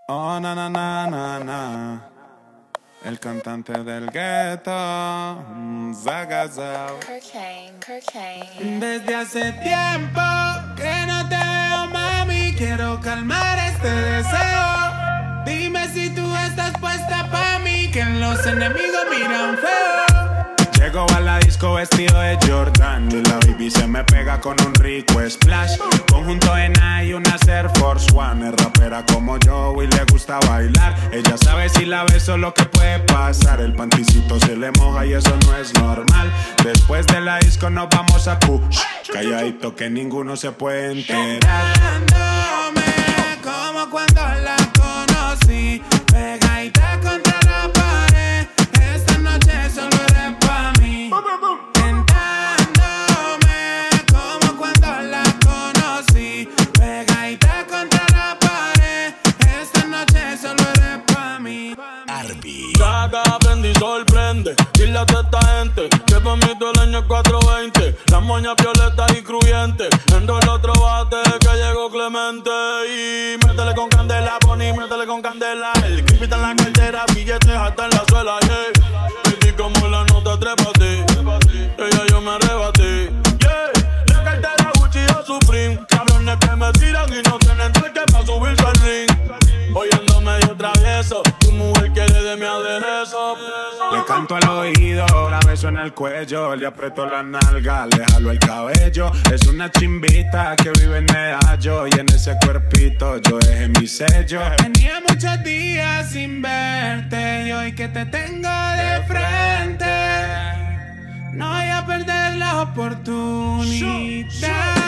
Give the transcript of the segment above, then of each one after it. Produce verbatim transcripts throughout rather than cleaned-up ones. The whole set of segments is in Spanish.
Oh, na, na, na, na, na. El cantante del gueto, Zagazao. Desde hace tiempo que no te veo, mami. Quiero calmar este deseo. Dime si tú estás puesta pa' mí, que los enemigos miran feo. Llego a la disco vestido de Jordan y la baby se me pega con un rico splash. Conjunto en I y una Air Force One. Es rapera como yo y le gusta bailar. Ella sabe si la beso lo que puede pasar. El panticito se le moja y eso no es normal. Después de la disco nos vamos a Q. Calladito que ninguno se puede enterar. Como cuando la conocí, pegadita contra la pared. Esta noche solo eres pa' mí. Tentándome como cuando la conocí, pegadita contra la pared. Esta noche solo eres pa' mí. Arby. Caga, aprende y sorprende. Dile a toda esta gente que pa' mí todo el año es cuatro veinte. Las moñas violetas y cruyentes. Endo el otro bate que llegó Clemente. Y métele con candela, Bonnie, métele con candela. El creepy en la cartera, billetes hasta en la suela, yeah. Pretty como la nota, trépate. Ella yo me arrebaté, yeah. La cartera Gucci o Supreme. Cabrones que me tiran y no tienen truque pa' subirse al ring. Hoy ando medio travieso, tu mujer quiere de mi aderezo. Le canto al oído, la beso en el cuello, le aprieto la nalga, le jalo el cabello. Es una chimbita que vive en Medallo y en ese cuerpito yo dejé mi sello. Tenía muchos días sin verte y hoy que te tengo de frente no voy a perder la oportunidad.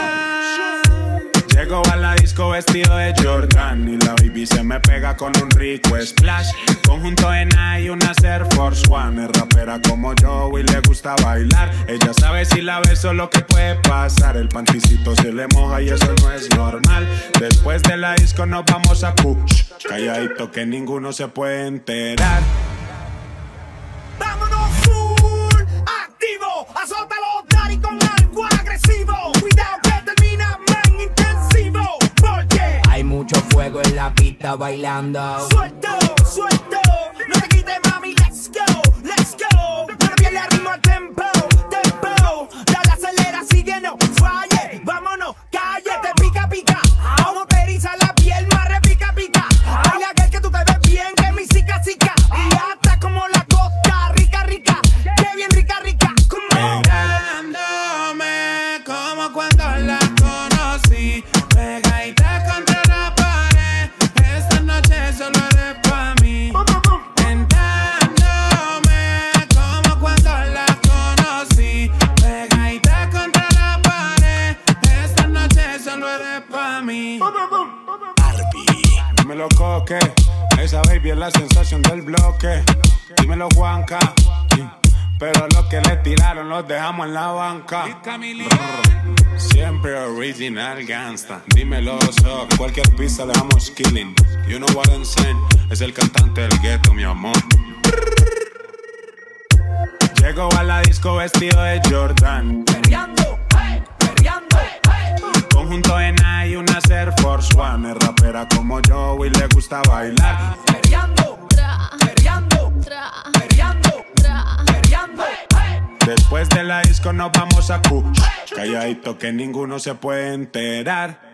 Llego a la disco vestido de Jordan y la baby se me pega con un rico splash. Conjunto en I y una Air Force One. Es rapera como yo y le gusta bailar. Ella sabe si la beso lo que puede pasar. El panticito se le moja y eso no es normal. Después de la disco nos vamos a Q. Calladito que ninguno se puede enterar. Vámonos full activo, azótalo, daddy, con algo agresivo. Cuidado que termina man intensivo, porque hay mucho fuego en la pista bailando. Suelto, suelto, no te quites mami, let's go, let's go. Pero bien le ritmo al tempo, tempo. Dale acelera, sigue, no falle. Vámonos, cállate, pica, pica. Como te eriza la piel, más repica, pica. Baila aquel que tú te ves bien, que mi zica, zica. Y hasta como la costa, rica, rica. Que bien rica, rica, como Pegándome como cuando la conocí, pegadita contra la pared. Esta noche solo eres pa' mí. Tentándome como cuando la conocí, pegadita contra la pared. Esta noche solo eres pa' mí. Arby. Dímelo Coque, esa baby es la sensación del bloque. Dímelo Juanca, pero los que le tiraron los dejamos en la banca. Siempre original gangsta. Dímelo so, cualquier pista le damos killing. You know what I'm saying, es el cantante del gueto, mi amor. Llego a la disco vestido de Jordan, perreando, hey, perreando, hey. conjunto en I y una Air Force One. Es rapera como yo y le gusta bailar. Perreando, perreando, perreando, perreando, hey. Después de la disco nos vamos a Q. Calladito que ninguno se puede enterar.